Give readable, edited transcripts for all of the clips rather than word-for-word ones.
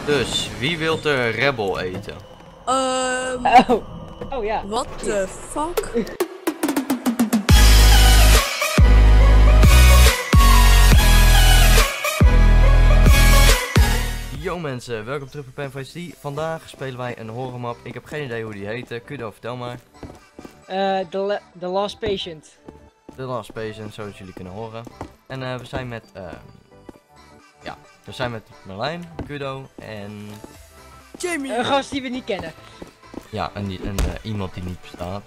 Dus, wie wil de Rebel eten? Oh ja. What the fuck? Yo mensen, welkom terug bij PenFSD. Vandaag spelen wij een horrormap. Ik heb geen idee hoe die heette. Kudo, vertel maar. The Last Patient. The Last Patient, zoals jullie kunnen horen. En we zijn met, we zijn met Marlijn, Kudo en... Jamie! Een gast die we niet kennen. Ja, en iemand die niet bestaat.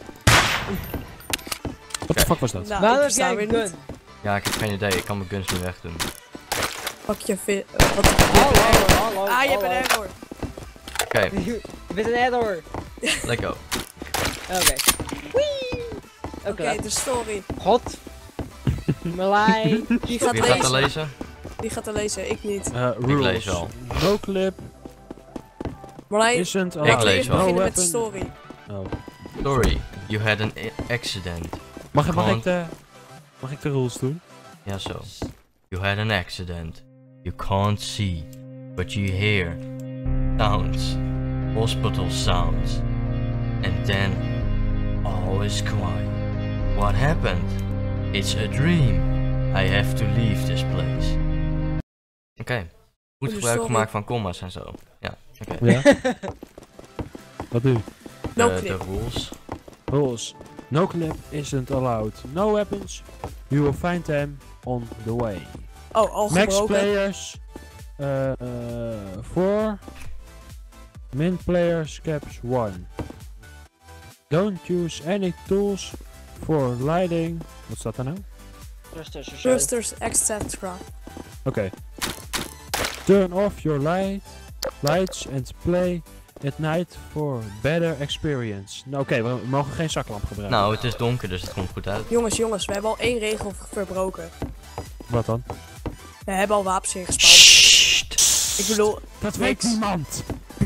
Wat de fuck was dat? Nou, Waarom ik heb jij versta een weer gun? niet. Ja, ik heb geen idee. Ik kan mijn guns niet wegdoen. Pak je vis. Hallo. Ah, je hebt een error. Oké, Je bent een error. let's go. Oké. Wee! Oké, de story. God. Malai. Wie gaat Wie gaat er lezen? lezen? Wie gaat er lezen? Ik niet. Rules. lees wel. No clip. Marlijn, Isn't Ik laten we lees eerst wel. beginnen No met de weapon. story. Oh. Sorry, you had an accident. Mag ik de rules doen? Ja, zo. You had an accident. You can't see, but you hear sounds, hospital sounds, and then all is quiet. What happened? It's a dream. I have to leave this place. Oké. Goed gebruik sorry. gemaakt van commas en zo. Ja, oké. Ja. Wat nu? No De clip. rules. Rules. No clip isn't allowed. No weapons. You will find them on the way. Oh, al Max gebroken. players. 4. Min players caps 1. Don't use any tools for lighting. Wat staat er nou? Thrusters, etc. Oké. Turn off your lights and play at night for better experience. Nou, oké, we mogen geen zaklamp gebruiken. Nou, het is donker, dus het komt goed uit. Jongens, we hebben al één regel verbroken. Wat dan? We hebben al wapens ingespeld. Ik bedoel, Dat weet niemand.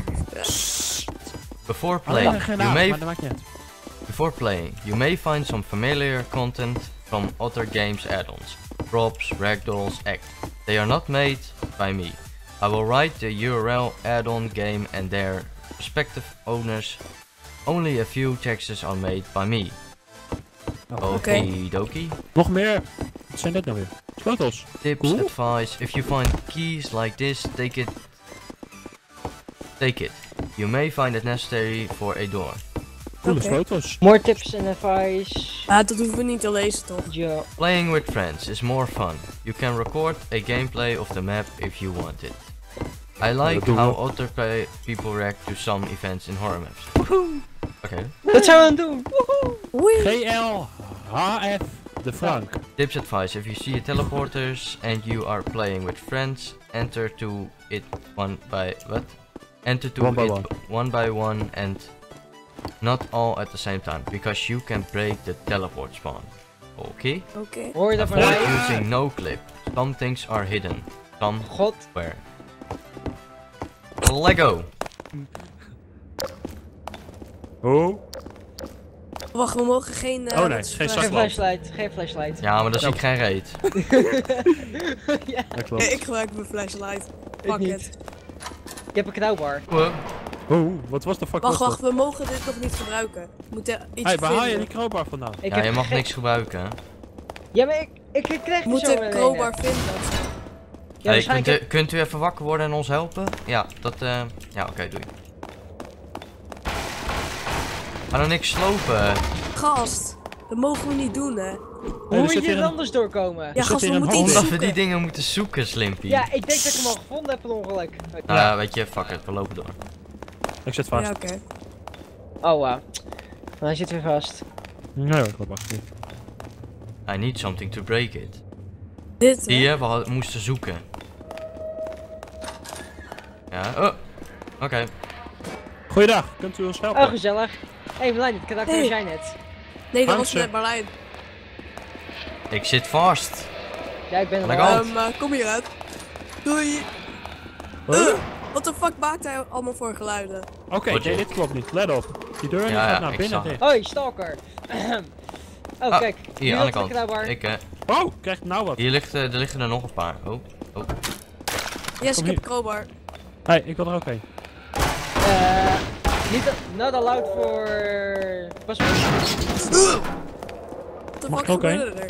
Before Alleen playing, geen you naam, may maar dat maakt niet uit. Before playing, you may find some familiar content from other games add-ons. Props, ragdolls, act. They are not made by me. I will write the URL add-on game and their respective owners. Only a few texts are made by me. Okidoki. Nog meer. Wat zijn dit nou weer? Sleutels. Tips, Cool. advice. If you find keys like this, take it. Take it. You may find it necessary for a door. Coole Oké. sleutels. More tips and advice. dat hoeven we niet te lezen toch? Ja. Playing with friends is more fun. You can record a gameplay of the map if you want it. I like dat doen how we. other people react to some events in horror maps. Okay. Wat zijn we aan het doen? Woehoe. Wee. GLHF de Frank. Tips advice: if you see a teleporters and you are playing with friends, enter to it one by one and not all at the same time, because you can break the teleport spawn. Okay. Oké. Hoor je dat van Avoid mij? using no clip. Some things are hidden. Some God. where. Lego. Oh. Wacht, we mogen geen... Oh, nee, wat is geen het? zak. Geen flashlight. Ja, maar dat zie ik geen reet. Ja, Dat klopt. Ik gebruik mijn flashlight. Pak niet. het. je hebt een knauwbar. Oh, wat was de fuck was Wacht, dat? we mogen dit nog niet gebruiken. We moeten iets Hey, waar haal je vinden. die crowbar vandaan? Ik Ja, heb je mag geen- niks gebruiken. Hè? Ja, maar ik krijg We niet moeten zo een een crowbar ene. vinden. Ja, Hey, waarschijnlijk... kunt u even wakker worden en ons helpen? Ja, dat ja, oké, doei. Ga dan niks slopen. Gast, dat mogen we niet doen, hè. Hoe er moet zit je hier er een- anders doorkomen? Ja, zit gast, hier we een moeten iets hond. Omdat we zoeken. die dingen moeten zoeken, Slimpy. Ja, ik denk dat ik hem al gevonden heb per ongeluk. Weet je, fuck it, we lopen door. Ik zit vast. Ja, oké. Oh, wauw. Hij zit weer vast. Nee, ik loop achter. I need something to break it. Dit, hè. Zie je, we moesten zoeken. Ja, oh. Oké. Goeiedag, kunt u ons helpen? Oh, gezellig. Hé, Marlijn, dit karakter Hey. was jij net. Nee, dat was Hansen. net Marlijn. Ik zit vast. Ja, ik ben er Aan al. de kant. Kom hieruit. Doei. Huh? Wat de fuck maakt hij allemaal voor geluiden? Oké, Wat je- nee, dit klopt niet. Let op. Die deur die Ja, gaat ja, naar ik binnen zag dicht. Hoi, stalker. Oh, Ah, kijk. Hier, aan de kant. Knauwbar. Ik, Oh, krijgt nou wat. hier ligt, er liggen er nog een paar. Oh, oh. Yes, Kom ik heb hier. crowbar. Hey, ik wil er ook heen. Niet, not allowed voor... Pas op. Wat de Mag fuck ik ook gebeurde er?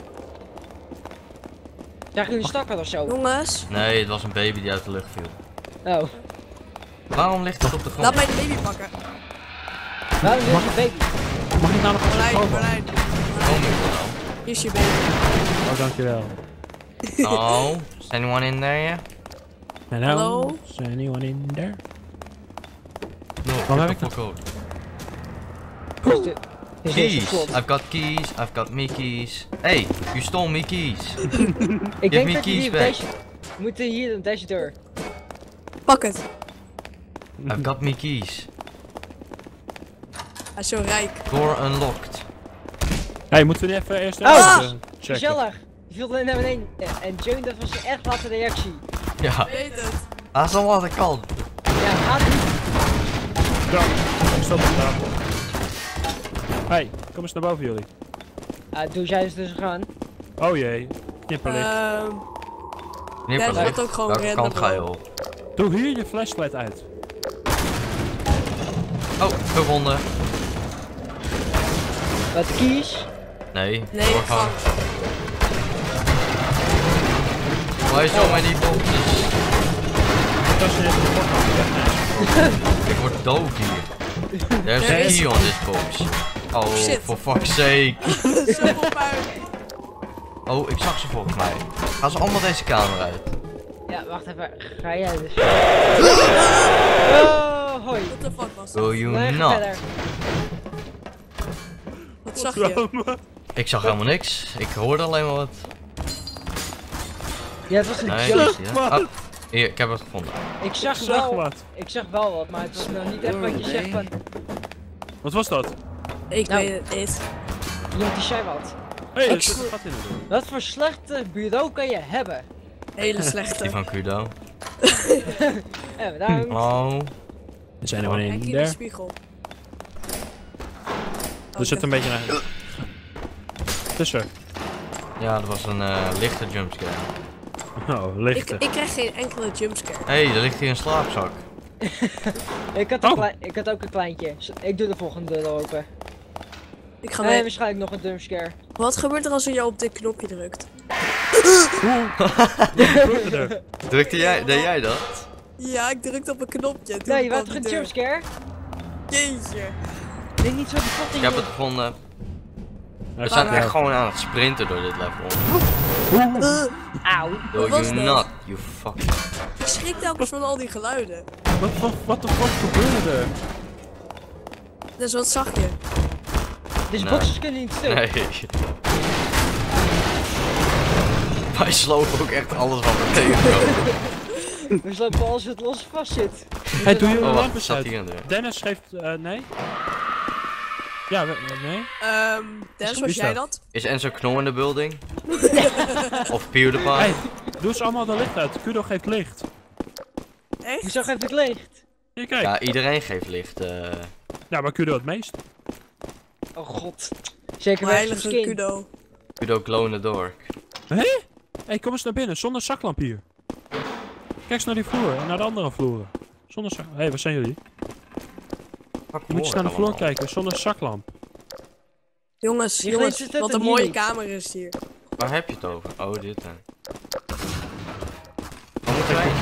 Zag je een stakker of zo? Jongens, Nee, het was een baby die uit de lucht viel. Oh. Waarom ligt het op de grond? laat mij de baby pakken. Waarom is je baby? Mag ik nou nog een Marlijn, stuk Marlijn. Kom ik wel. Hier is je baby. Oh, dankjewel. Oh, is anyone in there? Yeah? Hello? Hallo? Is anyone in there? No, Waarom heb get ik the dat? fuck out. Is dit- is deze Keys. slot? I've got keys. I've got me keys. Hey, you stole me keys. Ik Give denk me dat je keys hier back. deze... We moeten hier op deze deur. Pak het. I've got me keys. Hij is zo rijk. Door unlocked. Hey, moeten we niet even eerst Ah! checken? Gezellig! Je viel er naar beneden. En Joan, dat was een echt latte reactie. Ja, Weet het. dat is al wat ik kan. Ja, gaat niet. Ja, ik stop op tafel. Hey, kom eens naar boven jullie. Doe jij eens dus gaan. Oh jee, knipperlicht. Knipperlicht. Ja, dat wordt ook gewoon Welke random, kant ga je hoor. op? Doe hier je flashlight uit. Oh, gevonden. Wat kies? Nee, Nee, doorgang. gang. Why so many boxes? Dat is net de Ik word dood hier. There's Er a is- key on this box. Oh, Shit. for fuck's sake. Zoveel puin. Oh, ik zag ze volgens mij. Gaan ze allemaal deze kamer uit? Ja, wacht even. Ga jij dus. Oh, hoi. What the fuck was dat? Will you Nee, ga not? verder. Wat zag je? Ik zag helemaal niks. Ik hoorde alleen maar wat. Ja, het was een Nee, joke. niet, hè? Oh, hier, ik heb het gevonden. Ik zag Zag wel. wat. Ik zag wel wat, maar het was nog niet echt wat je zegt van. Wat was dat? Ik Nou. weet het niet. Iemand die zei wat. Hé, er Ik zit slo- een gat in de deur. Wat voor slechte bureau kan je hebben? Hele Die slechte. van Kudo. Bedankt. Hallo. Er zijn er wel Kijk in in de daar. spiegel. Er zit een beetje naar. Tussen. Ja, dat was een lichte jumpscare. Oh, lichte. Ik krijg geen enkele jumpscare. Hé, er ligt hier een slaapzak. Ik had ook een kleintje. Ik doe de volgende deur open. Ik ga En mee. waarschijnlijk nog een jumpscare. Wat gebeurt er als je op dit knopje drukt? Deed jij dat? Ja, ik drukte op een knopje. Toen Nee, je kwam was toch een die deur. jumpscare? Jeetje. Nee, niet zo die pot in Ik heb je- het gevonden. We We zijn echt gewoon aan het sprinten door dit level. Auw. Do was you dat? not, you fuck. Ik schrik telkens van al die geluiden. Wat de fuck gebeurde er? Dus wat zag je? Deze Nee. boxes kunnen niet stuk. Nee. Wij slopen ook echt alles wat we tegenkomen. We slopen als het los vast zit. Hey, doe je Oh, lamp wacht, eens staat uit. hier in de deur. Dennis geeft, nee? Ja, nee? Des, Wie was is jij dat? dat? Is Enzo Knol in de building? Of PewDiePie? Hey, doe eens allemaal de licht uit. Kudo geeft licht. Echt? Hoezo geeft het licht? Hier, kijk. Ja, iedereen geeft licht. Ja, maar Kudo het meest. Oh god. Zeker Mijn bij zo'n heilige skin. kudo. Kudo Glow in the Dark. Hé? Hey, kom eens naar binnen, zonder zaklamp hier. Kijk eens naar die vloer en naar de andere vloeren. Zonder zak... Hé, waar zijn jullie? Fuck, Je moet eens naar de vloer allemaal. kijken, zonder zaklamp. Jongens, Je jongens, gleed het wat er een hier mooie niet. kamer is hier. Waar heb je het over? Oh, dit dan. Waar moeten wij?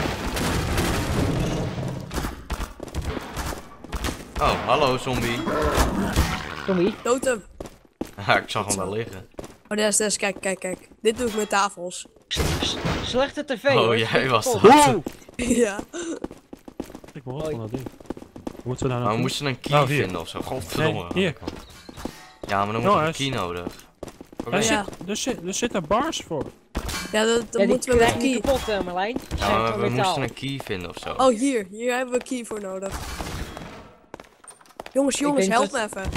Oh, hallo zombie. Tommy. Dood hem. Ja, ik zag hem wel liggen. Oh, Des, kijk, kijk, kijk. Dit doe ik met tafels. Slechte tv. Oh, hoor. jij was Kapot. dat. Wow! Ja. Ik ben rot van dat ding. Hoe moeten we nou Maar we naartoe? moesten een key Oh, hier. vinden ofzo. Godverdomme. Nee, hier. Ja, maar dan moet Jongens. een key nodig. Oké. Er, Ja. er zitten bars voor. Ja, dat Ja, die moeten we met krijg je niet key. kapot, Marlijn. Die Ja, zijn maar van we metaal. moesten een key vinden ofzo. Oh, hier hebben we key voor nodig. Jongens, jongens, denk help dat- me even.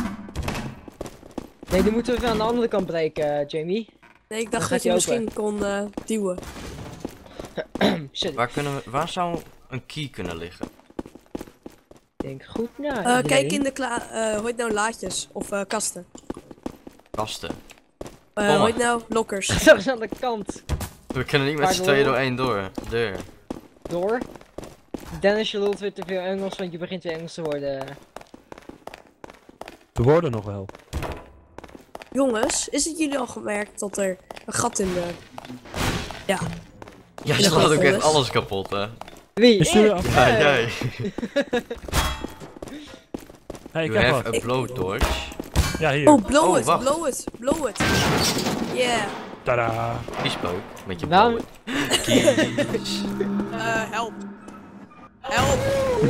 Nee, die moeten we aan de andere kant breken, Jamie. Nee, ik Dan dacht gaat dat je hij misschien kon duwen. Sorry. Waar zou een key kunnen liggen? Denk goed na. Kijk iedereen. in de hoe heet nou laadjes of kasten. Kasten. Hoe heet nou lockers. Zo is aan de kant. We kunnen niet met z'n Pardon? tweeën door één deur. Door. Dennis, je lult weer te veel Engels, want je begint weer Engels te worden. We worden nog wel. Jongens, is het jullie al gemerkt dat er een gat in de... Ja. Ja, Ja, ze laat ook goed, echt jongens. alles kapot, hè. Wie? Is jullie af? Ja, jij. Hey, ik You heb have wat. a blowtorch. Ja, hier. Oh, blow Oh, it, wacht. blow it, blow it. Yeah. Tada. Kiespook. Met je Waarom- blow. Kies. Help. Help.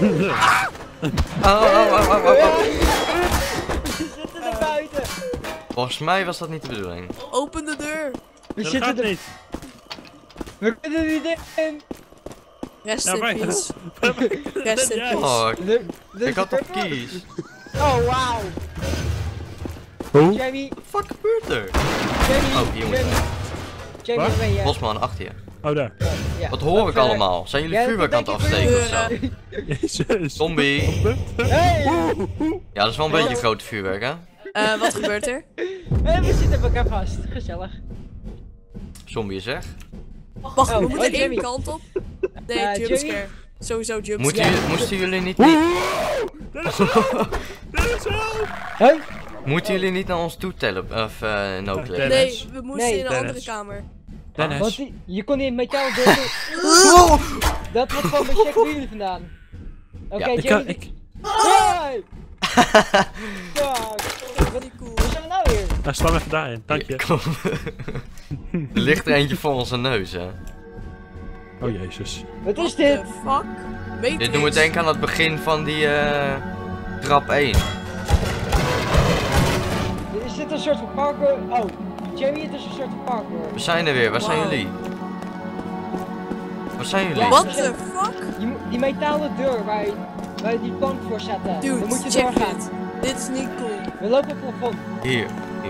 We zitten er buiten! Volgens mij was dat niet de bedoeling. Open de deur. We Dat zitten gaat er... niet. We kunnen er niet in! Rest Ja, in maar- peace. Rest in Ja. peace. Oh, ik had toch kies. Oh, wauw! Hoe? Jamie, Fuck gebeurt er? Jamie, Oh, hier moet Jamie. je. Jamie, Wat? ben je? Bosman, achter je. Oh, daar. Ja. Wat hoor ik Verder. allemaal? Zijn jullie Ja, vuurwerk aan dat het denk ik afsteken wel. of zo? Jezus. Zombie. Hey! Ja, dat is wel een beetje een grote vuurwerk, hè? Wat gebeurt er? Hey, we zitten elkaar vast. Gezellig. Zombie is weg. Wacht, Oh, we moeten oh, één Jamie. kant op. Nee, Jamie? jumpscare. Sowieso jumpscare. Moesten jullie niet... Huh? Moeten jullie niet naar ons toe tellen? Of no-clip? Dennis. Nee, we moesten Nee, in een andere Dennis. kamer. Want Dennis. je kon niet metaal door. Dat wordt van mijn check bij jullie vandaan. Oké, Ja. Ik kan, Jamie. ik... Hey! Fuck. Wat niet cool. Waar zijn we nou weer? Nou, sla hem even daarin. Dank je. Kom. Er ligt er eentje voor onze neus, hè? Oh, jezus. Wat is What dit? the fuck? Matrix. Dit doen we denken aan het begin van die trap 1. Is dit een soort van parkour? Oh, Jamie, het is een soort van parkour. We zijn er weer, waar zijn Wow. jullie? Waar zijn jullie? Ja. What the fuck? Die metalen deur waar je die plank voor zette. Dan Dude, moet je check doorgaan. dit. Dit is niet cool. We lopen op het plafond. Hier.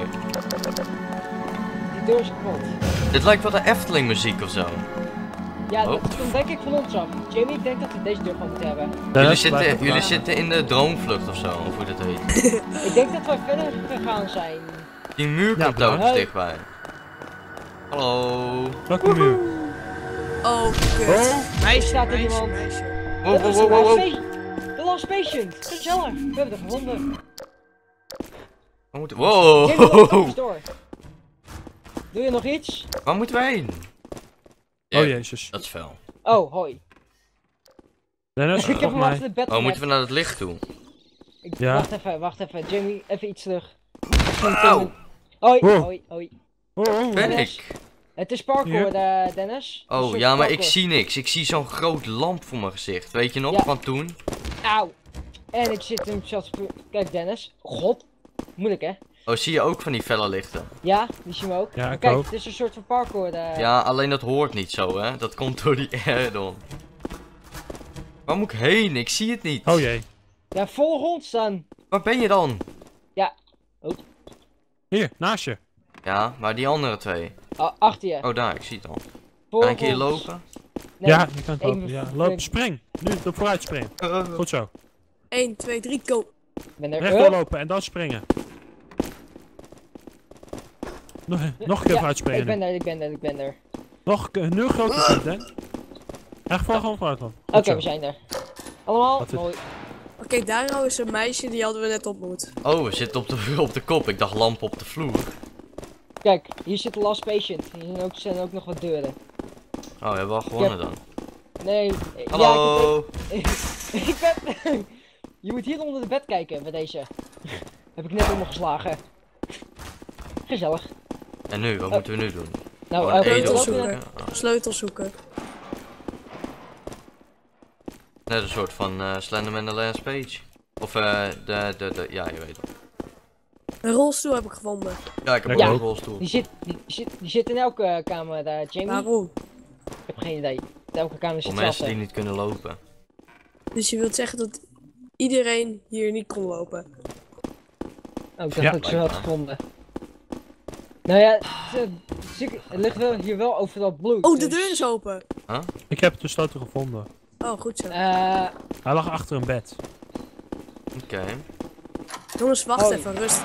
Die deur is kapot. Dit lijkt wel de Efteling muziek of zo. Ja, Oh. dat komt denk ik van ons af. Jamie, ik denk dat we deze deur gewoon moeten hebben. Jullie zitten in de droomvlucht of zo, of hoe dat heet. Ik denk dat we verder gegaan zijn. Die muur Ja, komt blauw. telkens dichtbij. Hallo. Oh, Welke muur? kut. Oh. Meisje, staat er iemand. Wow, Dat wow, is wow, wow, wow. de last patient. Gezellig. We hebben het gevonden. Waar moeten Jamie, loop Wow. eens door. Doe je nog iets? Waar moeten we heen? Oh, jezus. Dat is fel. Oh, hoi. Dennis, Ik heb volgens hem mij. achter de bed Oh, moeten we naar het licht toe? Ja. Wacht even. Jamie, even iets terug. Auw. Hoi, Wow. hoi. Oh, Ben Dennis. ik? Het is parkour, Dennis. Een Oh soort ja, maar ik parkour. zie niks. Ik zie zo'n groot lamp voor mijn gezicht. Weet je nog Ja. van toen? Auw. En ik zit hem zelfs... Kijk, Dennis. God. Moeilijk, hè? Oh, zie je ook van die felle lichten? Ja, die zien we ook. Ja, Maar ik kijk, ook. het is een soort van parkour. Ja, alleen dat hoort niet zo, hè? Dat komt door die add-on. Waar moet ik heen? Ik zie het niet. Oh jee. Ja, volg ons dan. Waar ben je dan? Hier, naast je. Ja, maar die andere twee. Oh, achter je. Oh, daar, ik zie het al. Volg Kan ik hier ons. lopen? Nee. Ja, je kan het even lopen. Ja. flink. Loop, spring. Nu, op vooruit springen. Goed zo. 1, 2, 3, go. Ik ben er. Rechtdoor lopen en dan springen. Nog een keer Ja, vooruit springen. ik ben er. Nu groter niet, hè? Echt gewoon vooruit lopen. Goed Oké, zo. we zijn er. Allemaal? Wat is- Mooi. Oké, daar nou is een meisje, die hadden we net ontmoet. Oh, we zitten op de kop. Ik dacht lamp op de vloer. Kijk, hier zit de last patient. Hier zijn ook nog wat deuren. Oh, we hebben al gewonnen dan. Nee. Hallo. Ja, ik ben... Je moet hier onder de bed kijken bij deze. Heb ik net omgeslagen. Gezellig. En nu, wat moeten we nu doen? Nou, Gewoon we edel lopen zoeken. naar- zoeken. Sleutel zoeken. Net een soort van Slenderman The Last Page. Of ja, je weet het. Een rolstoel heb ik gevonden. Ja, ik heb Ja. ook een rolstoel. Die zit in elke kamer, Jamie. Waarom? Ik heb geen idee. In elke kamer Voor zit mensen die hetzelfde. niet kunnen lopen. Dus je wilt zeggen dat iedereen hier niet kon lopen. Oh, ik dacht Ja. dat ik ze had gevonden. Nou ja, het ligt wel hier wel overal bloed. Oh, de dus- deur is open. Ik heb de sleutel gevonden. Oh, goed zo. Hij lag achter een bed. Oké. Jongens, wacht Oh. even, rustig.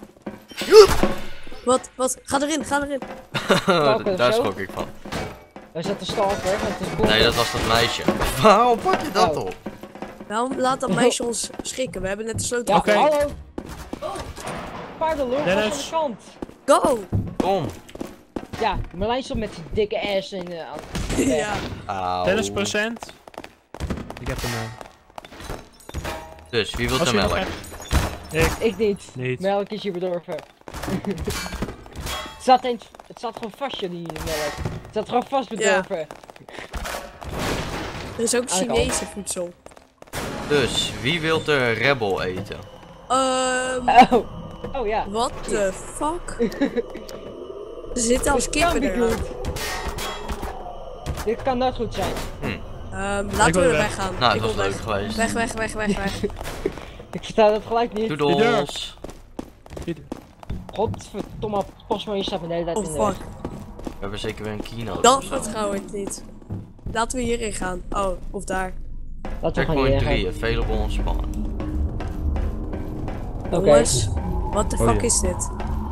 Wat? Ga erin, ga erin. Welke, Daar zo? schrok ik van. Daar zat de stalker met de boel. Nee, dat was dat meisje. Waarom pak je dat Oh. op? Nou, laat dat meisje ons schrikken. We hebben net de sleutel. Ja, Oké. hallo. Paardenlul, pas Dennis. aan de kant. Go! Kom. Ja, Marlijn stond met zijn dikke ass en... Ja. Auw. Dennis procent. Ik heb hem. Dus, wie wil Als er je nog melk? hebt. Ik niet. Niet. Melk is hier bedorven. Het zat gewoon vast, jullie melk. Het zat gewoon vast bedorven. Er is ook Aan de kant. Chinese voedsel. Dus, wie wil er Rebel eten? Oh. Oh ja. What the fuck? Er zitten als Dit kan kippen niet er. goed. Dit kan nooit goed zijn. Laten wil we er weg. weggaan. Nou, Ik het was wil leuk geweest. Weg. Ik versta dat gelijk niet. Doedels. Godverdomme, pas maar, je staat me de hele tijd Oh in de weg. fuck. We hebben zeker weer een keynote. Dat of zo. vertrouw ik niet. Laten we hierin gaan. Oh, of daar. Laten we gaan Checkpoint hier 3, available on spawn. Oké. Jongens, what the Oh, fuck ja. is dit?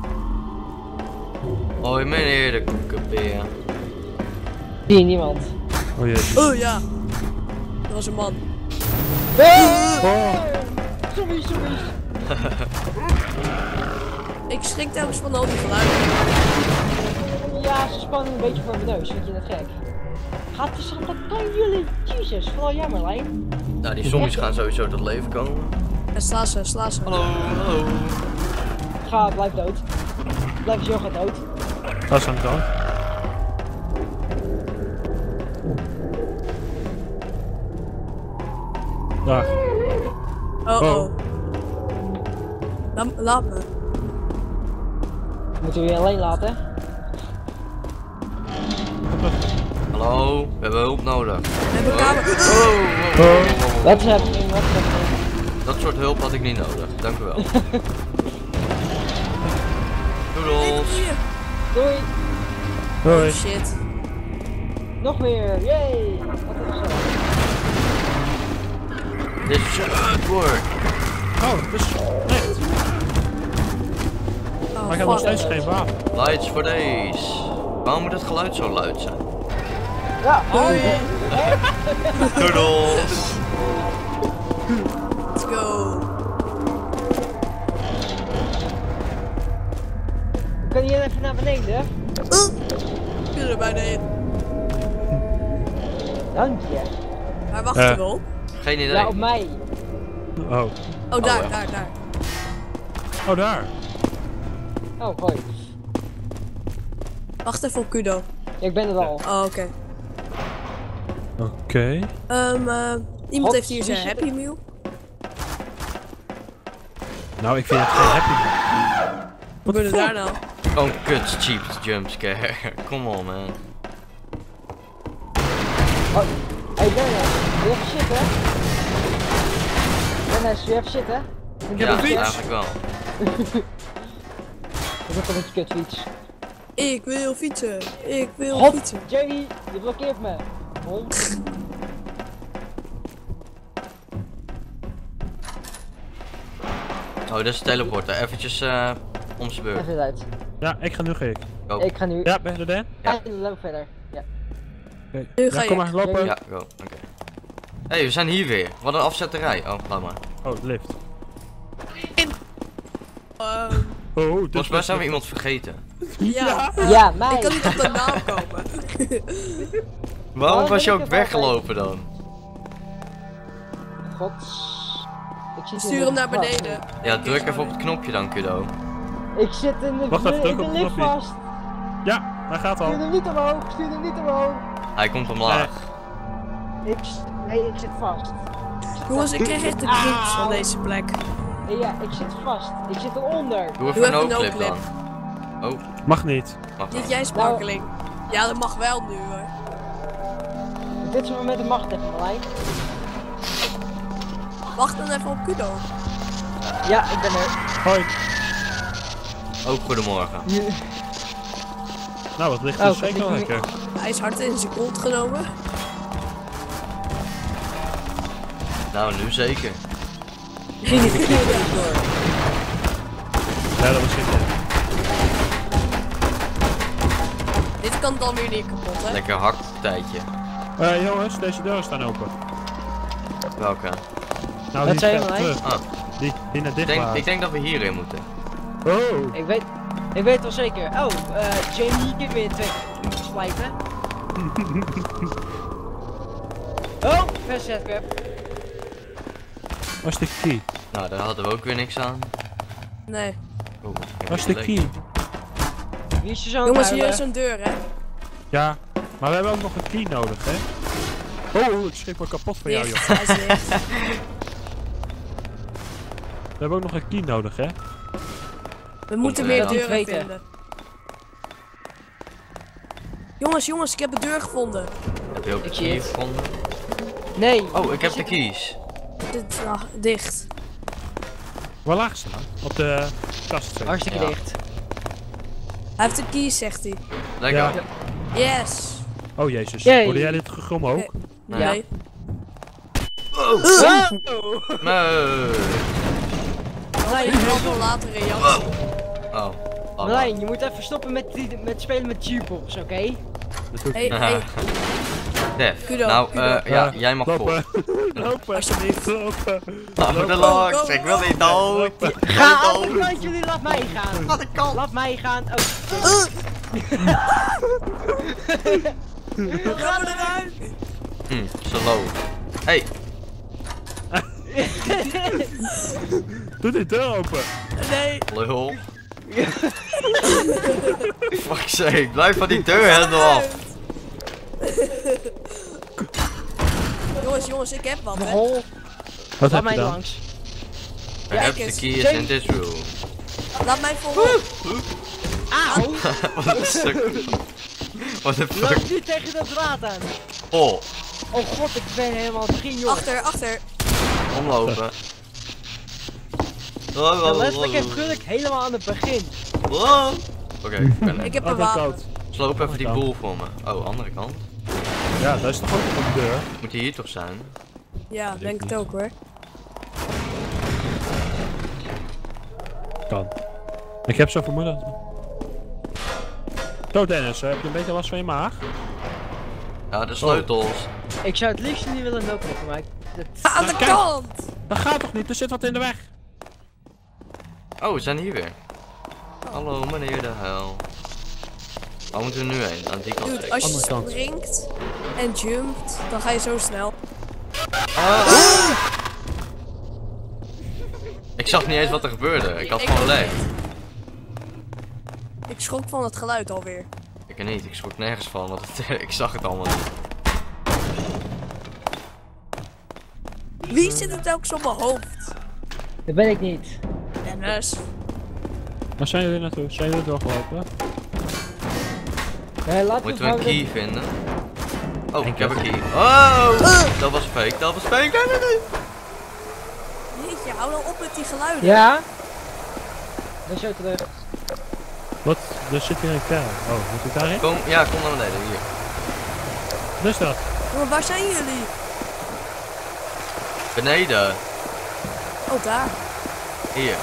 Hoi meneer de koekenbeer. Zie je niemand. Oh jezus. Oh ja. Er was een man. Oh. Zombies. Ik schrik telkens van al die geluiden. Ja, ze spannen een beetje voor mijn neus, vind je dat gek? Gaat de zand, dat kan jullie. Jezus, vooral jij Marlijn. Nou, die zombies gaan sowieso tot leven komen. En sla ze. Hallo. Blijf dood. Blijf zo gaat dood. Dat is aan de kant. Daar. Oh. Laat me. Moeten we je alleen laten? Hallo, we hebben hulp nodig. We hebben kamer. Wat is happening, wat is happening? Dat soort hulp had ik niet nodig. Dank u wel. Doedels. Doei. Hoi. Oh shit. Nog meer, yay. Wat is zo? Dit should work. Oh, dus net. Oh, Maar ik heb nog fuck. steeds geen wapen. Lights for days. Waarom moet het geluid zo luid zijn? Ja, hoi. Doedels. Let's go. We kunnen hier even naar beneden. Ik ben er bijna in. Dank je. Waar wachten we op? Geen idee. Ja, op mij. Oh. Oh, daar. Oh, daar. Oh, hoi. Wacht even op Kudo. Ja, ik ben er al. Oh, oké. Oké. Iemand God, heeft hier zijn is- Happy Meal. Nou, ik vind het geen happy meal. Wat gebeurde daar nou? Gewoon kut cheap jumpscare. Come on man. Oh, hey Dennis, wil je even zitten? Dennis, wil je even zitten? Ik Ja, heb een fiets. eigenlijk wel. Ik heb een beetje kutfiets. Ik wil fietsen. Ik wil God, fietsen. Jerry, je blokkeert me. Hond. Oh, dit is de teleporter. Eventjes om zijn beurt. Even uit. Ja, ik ga nu ga ik. Go. Ik ga nu. Ja, ben je er dan? Ja. Loop verder. Ja. Oké. Nu ga Ja, kom je. maar, lopen. Ja, go. Oké. Hey, we zijn hier weer. Wat een afzetterij. Oh, laat maar. Oh, lift. Ehm, Oh, dit Volgens mij zijn we iemand vergeten. ja. Ja, mij. Ik kan niet op de naam komen. Waarom Oh, was je weet ook ik het weggelopen dan? God. Ik zit Stuur in hem de naar vast. beneden. Ja, druk even op het knopje dan, Kudo. Ik zit in de, Wacht even, druk in de op het lift knopje. vast. Ja, hij gaat Stuur al. hem niet omhoog. Stuur hem niet omhoog. Hij komt omlaag. Nee, ik zit vast. Jongens, ik krijg echt de creeps van deze plek. Nee, ja, ik zit vast. Ik zit eronder. Doe even Doe een even een no-clip dan. no-clip. Oh, Mag niet. mag wel. Niet jij, sparkeling. Ja, dat mag wel nu hoor. Dit is wat we met de macht hebben, Marlijn. Wacht dan even op Kudo. Ja, ik ben er. Hoi. Ook goedemorgen. Nou, wat ligt Oh, er zeker wel ik- lekker. Hij is hard in zijn kont genomen. Nou, nu zeker. Ging het verkeerde door. Ja, dat was goed. Dit kan dan weer niet kapot, hè? Lekker hard. tijdje. Jongens, deze deuren staan open. Welke? Nou, Wat die zei je, gaat Marijn? terug. Ah, Die naar dicht waren. ik denk dat we hierin moeten. Oh! Ik weet het wel zeker. Oh, Jamie, ik weer 2 slijpen. Oh, verzet cap. Waar is de key? Nou, daar hadden we ook weer niks aan. Nee. Oh, Waar is de key? Wie is er zo aan Jongens, het hier is huilen? een deur, hè? Ja, maar we hebben ook nog een key nodig, hè? Oh, ik schrik me kapot van jou, joh. Dicht, hij is dicht. We hebben ook nog een key nodig, hè? We moeten er meer dan? deuren Weten. vinden. Jongens, ik heb een deur gevonden. Heb je ook de Ik zie key het. gevonden? Nee. Oh, ik heb de keys. Dit, dicht. Waar lagen ze nou? Op de kast. Hartstikke Ja. dicht. Hij heeft de keys, zegt hij. Lekker. Ja. Yes. Oh jezus, Yay. hoorde jij dit gegrom ook? Nee. Oh. Oh! Nee. Nee, je kan wel later reactie. Oh. Oh, Marijn, je moet even stoppen met spelen met cheerpops, oké? Dat doe ik Hey, niet. hey, Def. Kudo, Nou, Kudo. ja, jij mag Lopen. voor. Lopen. alsjeblieft. Lopen. Oh, de Go, langs. go, Ik wil go. niet dood. Ga aan de kant, jullie, laat mij gaan. Wat een kant. Laat mij gaan. Oh. Ga maar eruit. Slow. Hey. Doe die deur open. Nee. Lul. Fuck sake, blijf van die deurhendel af. Jongens, ik heb wat, hè. Hol, Wat laat heb je mij dan? langs. Perhaps the eens. key is in this room. Laat mij voorop. Auw! Wat een stuk. Wat een Loop fuck. niet tegen dat draad aan. Oh, Oh god, ik ben helemaal het begin, joh. Achter. omlopen. Ja, letterlijk en figuurlijk helemaal aan het begin. Oké, ik ben er. Ik heb Oh, een dat wapen. koud. Sloop even die Andere boel voor me. Oh, andere kant. Ja, dat is toch ook een deur? Moet die hier toch zijn? Ja, denk het niet. ook, hoor. Kan. Ik heb zo vermoeden. Zo Dennis, heb je een beetje last van je maag? Ja, de sleutels. Ik zou het liefst niet willen lopen voor mij. Aan de kijk. kant! Dat gaat toch niet? Er zit wat in de weg. Oh, we zijn hier weer. Hallo meneer de hel. Waar moeten we nu heen? Aan die kant Dude, zeker? als je Andere kant. springt en jumpt, dan ga je zo snel. Ik zag niet eens wat er gebeurde. Ik had Ik gewoon ook leg. Ik schrok van het geluid alweer. Ik niet, ik schrok nergens van, want ik zag het allemaal niet. Wie zit er telkens op mijn hoofd? Dat ben ik niet. Dennis. Waar zijn jullie naartoe? Zijn jullie doorgelopen? Laten Moeten we een we key vinden? Oh, ik heb een keer. key. Oh! Dat was fake, dat was fake. Nee, nee, nee. Jeetje, hou dan op met die geluiden. Ja? Ben zo terug. Wat? Er zit hier een kerel. Oh, moet ik daarin? Kom, ja, kom naar beneden, hier. Wat is dat? Maar waar zijn jullie? Beneden. Oh, daar. Hier.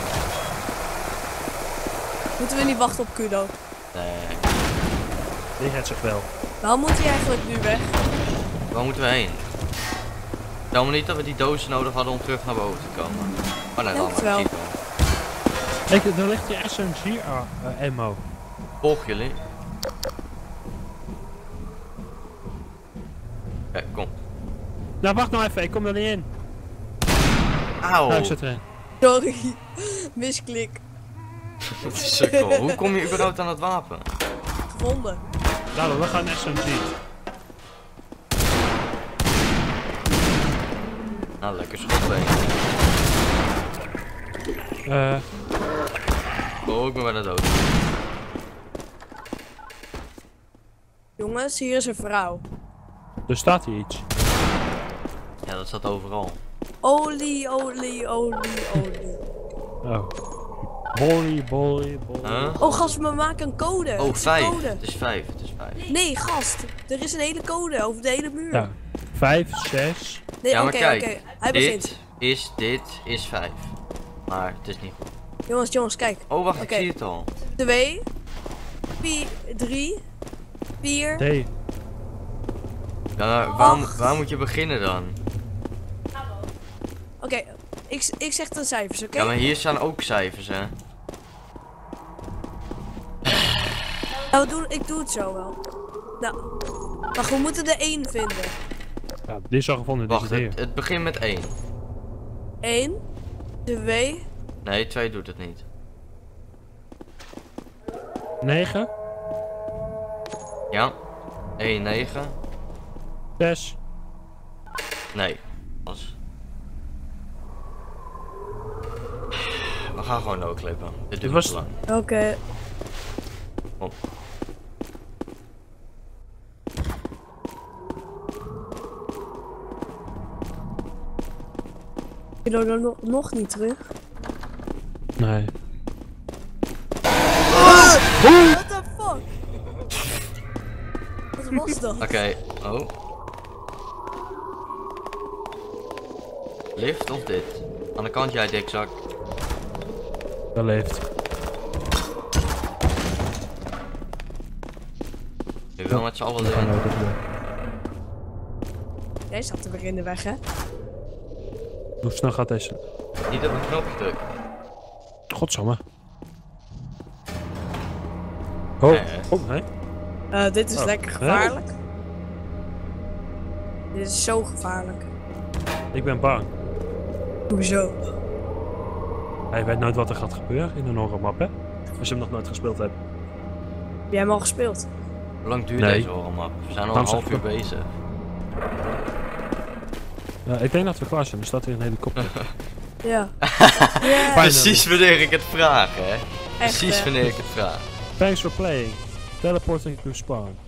Moeten we niet wachten op Kudo? Nee. Die redt zich wel. Waarom moet hij eigenlijk nu weg? Waar moeten we heen? Tel me niet dat we die dozen nodig hadden om terug naar boven te komen. Oh nee, Denk laat het maar. wel. Zie het wel. Kijk, er ligt hier SMG ammo. Volg jullie. Oké, kom. Nou, wacht nou even, ik kom er niet in. Auw. Nou, ik zit erin. Sorry. Misklik. Wat een sukkel. Hoe kom je überhaupt aan het wapen? Gevonden. Nou, we gaan SMG. Nou, lekker schotbeen. Oh, ik ben bijna dood. Jongens, hier is een vrouw. Er staat hier iets. Ja, dat staat overal. Olie. Oh. Bolly. Huh? Oh, gast, we maken een code. Oh, Het is een 5. code. Het is 5. Het is 5. Nee, gast. Er is een hele code over de hele muur. Ja. 5, 6. Nee, Ja, maar oké, kijk. oké. Hij begint. Dit is 5. Maar het is niet goed. Jongens, kijk. Oh, wacht, Oké. ik zie het al. 2, 3, 4, D. Ja, waar moet je beginnen dan? Oké, ik zeg de cijfers, oké? Ja, maar hier staan ook cijfers, hè? Nou, ik doe het zo wel. Nou, maar we moeten de 1 vinden. Ja, die is al gevonden, die Wacht, zit hier. het begint met 1. 1, 2, Nee, 2 doet het niet. 9, Ja. 1, 9. 6, Nee. We gaan gewoon no-clippen. Dit duurt was- te lang. oké. Kom. Je doet er nog niet terug. nee. What the fuck? Wat was dat? Oké. Oh. Lift of dit? Aan de kant jij, dikzak. Dat leeft. Je wil met z'n allen We gaan erin. ook even door. Jij staat er weer in de weg, hè? Hoe snel gaat deze? Niet op een knopje drukken. Godsamme. Oh, Nee. oh, nee. Dit is Oh. lekker gevaarlijk. Dit is zo gevaarlijk. Ik ben bang. Hoezo? Hij weet nooit wat er gaat gebeuren in een horrormap, hè? Als je hem nog nooit gespeeld hebt. Heb jij hem al gespeeld? Hoe lang duurt Nee. deze horrormap? We zijn al Waarom een half zeg uur je bezig. Ja, ik denk dat we klaar zijn. Er staat hier een helikopter. Ja. Ja, Precies wanneer ik het vraag, hè? echt, Precies hè? wanneer ik het vraag. Thanks for playing. Teleporting to spawn.